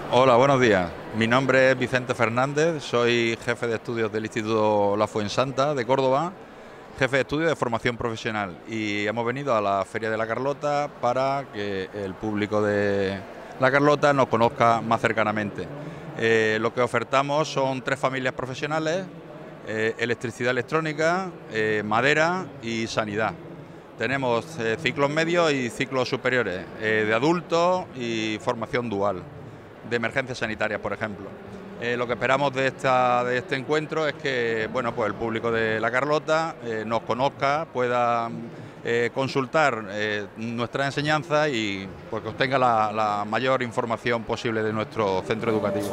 Hola, buenos días. Mi nombre es Vicente Fernández, soy jefe de estudios del Instituto La Fuensanta de Córdoba, jefe de estudios de formación profesional, y hemos venido a la Feria de la Carlota para que el público de la Carlota nos conozca más cercanamente. Lo que ofertamos son 3 familias profesionales: electricidad electrónica, madera y sanidad. Tenemos ciclos medios y ciclos superiores, de adultos y formación dual, de emergencias sanitarias, por ejemplo. Lo que esperamos de este encuentro es que, bueno, pues el público de la Carlota nos conozca, pueda consultar nuestras enseñanzas y pues, que obtenga la mayor información posible de nuestro centro educativo.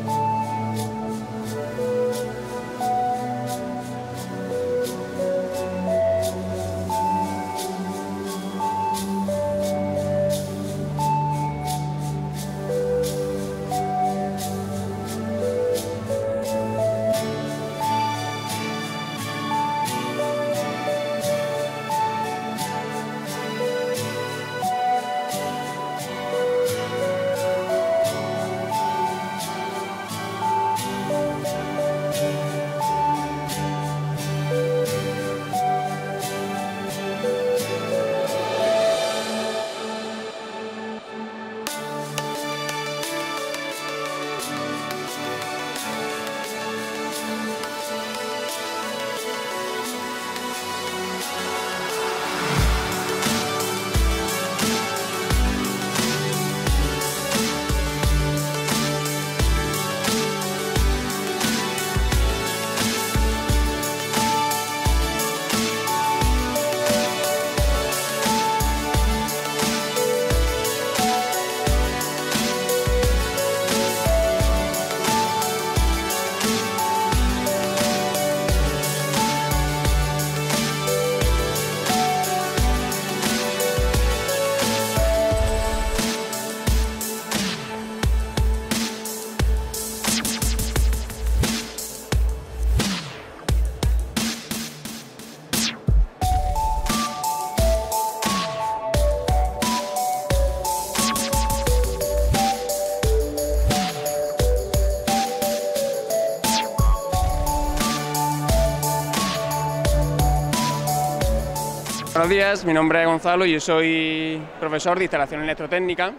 Buenos días, mi nombre es Gonzalo y yo soy profesor de instalación electrotécnica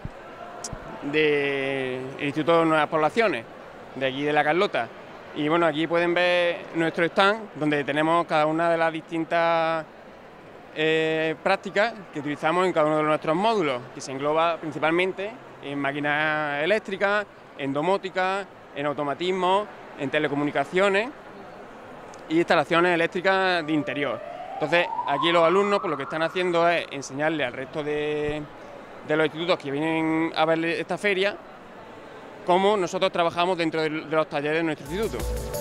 del Instituto de Nuevas Poblaciones, de aquí de la Carlota. Y bueno, aquí pueden ver nuestro stand, donde tenemos cada una de las distintas prácticas que utilizamos en cada uno de nuestros módulos, que se engloba principalmente en máquinas eléctricas, en domótica, en automatismo, en telecomunicaciones y instalaciones eléctricas de interior. Entonces, aquí los alumnos pues, lo que están haciendo es enseñarle al resto de los institutos que vienen a ver esta feria cómo nosotros trabajamos dentro de los talleres de nuestro instituto.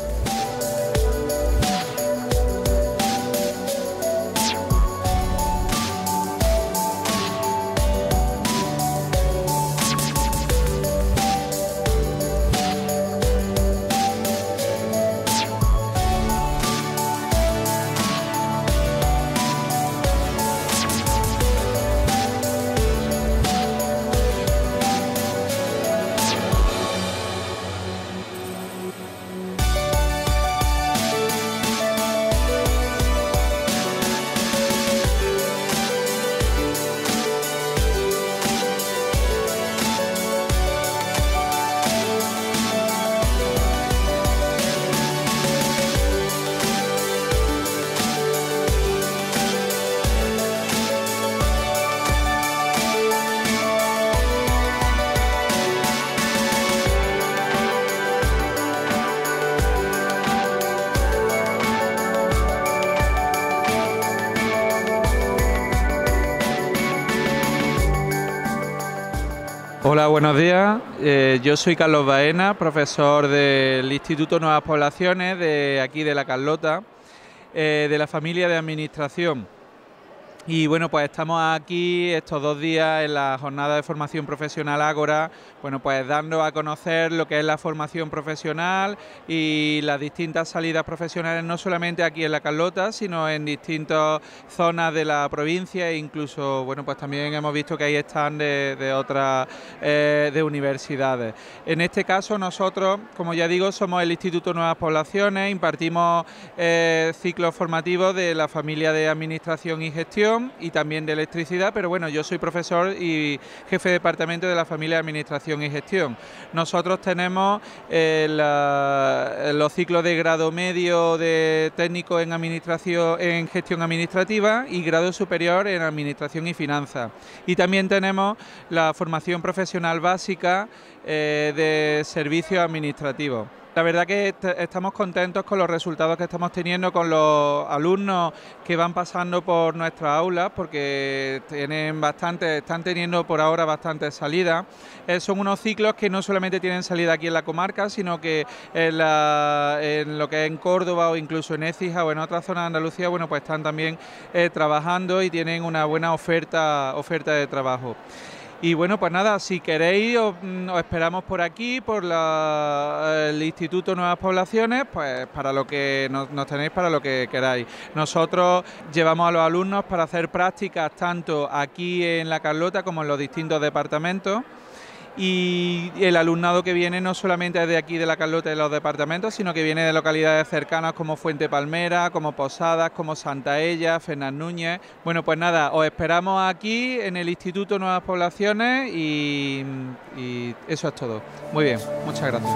Hola, buenos días. Yo soy Carlos Baena, profesor del Instituto Nuevas Poblaciones de aquí de la Carlota, de la familia de Administración. Y bueno, pues estamos aquí estos 2 días en la jornada de formación profesional Ágora, bueno, pues dando a conocer lo que es la formación profesional y las distintas salidas profesionales, no solamente aquí en La Carlota, sino en distintas zonas de la provincia e incluso, bueno, pues también hemos visto que ahí están de otras de universidades. En este caso nosotros, como ya digo, somos el Instituto Nuevas Poblaciones, impartimos ciclos formativos de la familia de Administración y Gestión y también de electricidad, pero bueno, yo soy profesor y jefe de departamento de la familia de Administración y Gestión. Nosotros tenemos los ciclos de grado medio de técnico en gestión administrativa y grado superior en Administración y Finanzas. Y también tenemos la formación profesional básica de servicios administrativos. La verdad que estamos contentos con los resultados que estamos teniendo con los alumnos que van pasando por nuestras aulas, porque están teniendo por ahora bastantes salidas. Son unos ciclos que no solamente tienen salida aquí en la comarca, sino que en lo que es en Córdoba o incluso en Écija o en otras zonas de Andalucía, bueno, pues están también trabajando y tienen una buena oferta de trabajo. Y bueno, pues nada, si queréis os esperamos por aquí, por el Instituto Nuevas Poblaciones, pues para lo que nos tenéis para lo que queráis. Nosotros llevamos a los alumnos para hacer prácticas tanto aquí en La Carlota como en los distintos departamentos. Y el alumnado que viene no solamente es de aquí de La Carlota y de los departamentos, sino que viene de localidades cercanas como Fuente Palmera, como Posadas, como Santaella, Fernández Núñez. Bueno, pues nada, os esperamos aquí en el Instituto Nuevas Poblaciones y eso es todo. Muy bien, muchas gracias.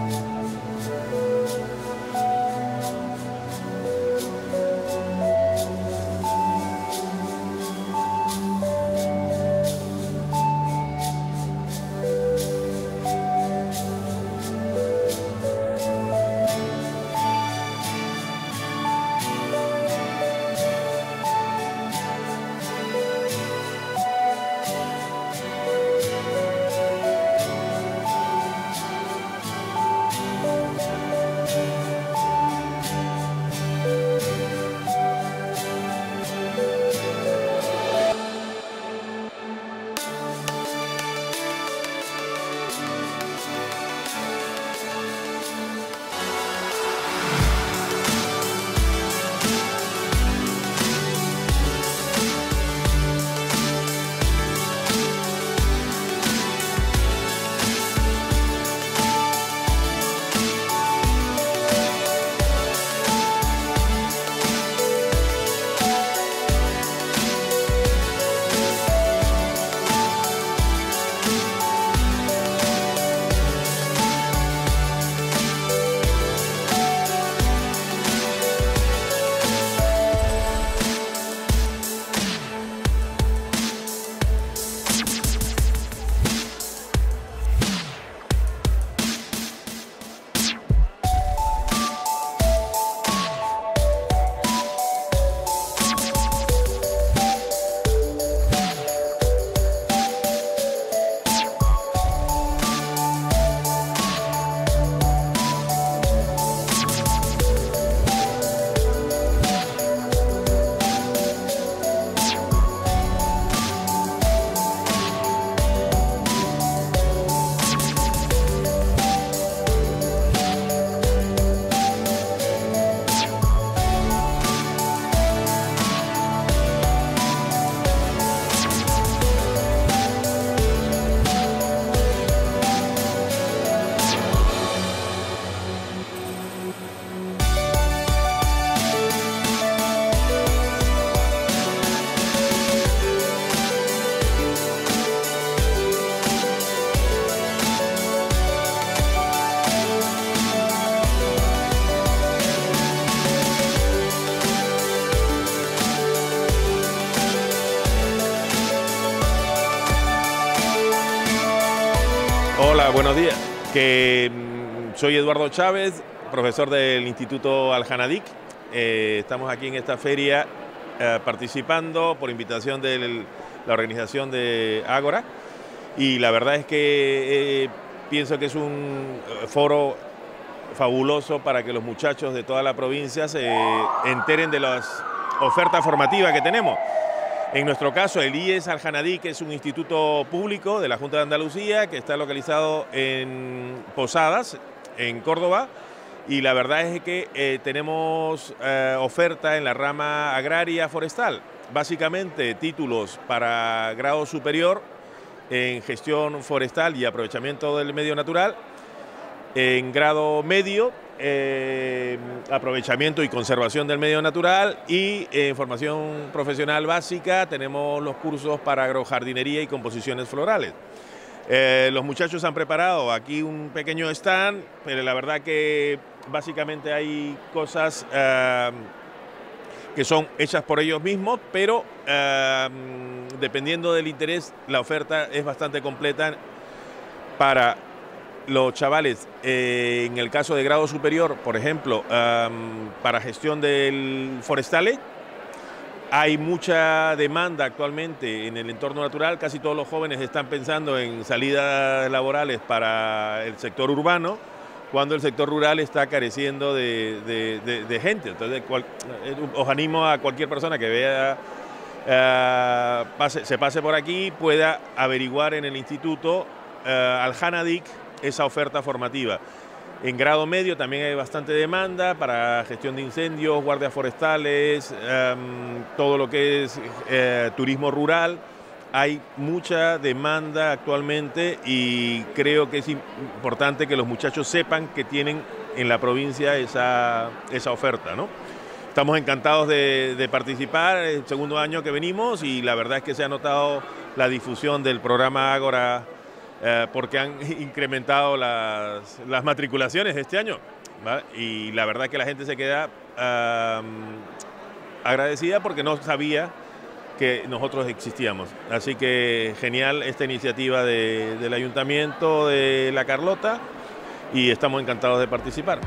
Hola, buenos días. Soy Eduardo Chávez, profesor del Instituto Al-Hanadic. Estamos aquí en esta feria participando por invitación de la organización de Ágora, y la verdad es que pienso que es un foro fabuloso para que los muchachos de toda la provincia se enteren de las ofertas formativas que tenemos. En nuestro caso, el IES Al-Hanadic es un instituto público de la Junta de Andalucía que está localizado en Posadas, en Córdoba, y la verdad es que tenemos oferta en la rama agraria forestal, básicamente títulos para grado superior en gestión forestal y aprovechamiento del medio natural, en grado medio, aprovechamiento y conservación del medio natural, y en formación profesional básica tenemos los cursos para agrojardinería y composiciones florales. Los muchachos han preparado aquí un pequeño stand, pero la verdad que básicamente hay cosas que son hechas por ellos mismos, pero dependiendo del interés, la oferta es bastante completa para los chavales. En el caso de grado superior, por ejemplo, para gestión del forestales, hay mucha demanda actualmente en el entorno natural. Casi todos los jóvenes están pensando en salidas laborales para el sector urbano, cuando el sector rural está careciendo de gente. Entonces, os animo a cualquier persona que vea, se pase por aquí, pueda averiguar en el Instituto Al-Hanadic esa oferta formativa. En grado medio también hay bastante demanda para gestión de incendios, guardias forestales, todo lo que es turismo rural. Hay mucha demanda actualmente y creo que es importante que los muchachos sepan que tienen en la provincia esa oferta, ¿no? Estamos encantados de participar, es el segundo año que venimos y la verdad es que se ha notado la difusión del programa Ágora, porque han incrementado las matriculaciones este año, ¿vale? Y la verdad es que la gente se queda agradecida porque no sabía que nosotros existíamos. Así que genial esta iniciativa del Ayuntamiento de La Carlota y estamos encantados de participar.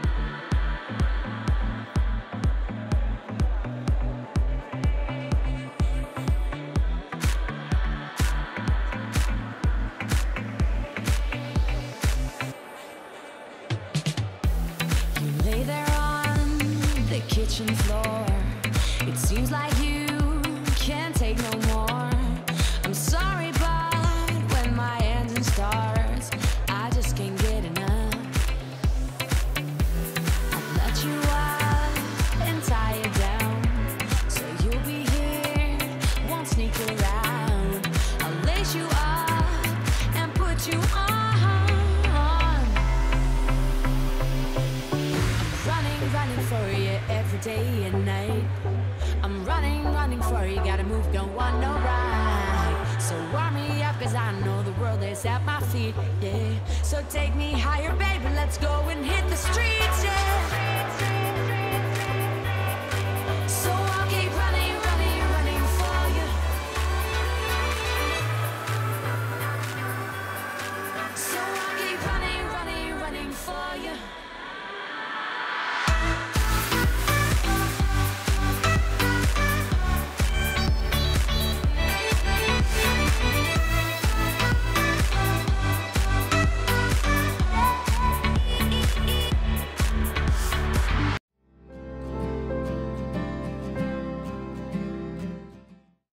Day and night, I'm running for you, gotta move, don't want no ride. So warm me up, cause I know the world is at my feet, yeah. So take me higher, baby, let's go and hit the streets, yeah.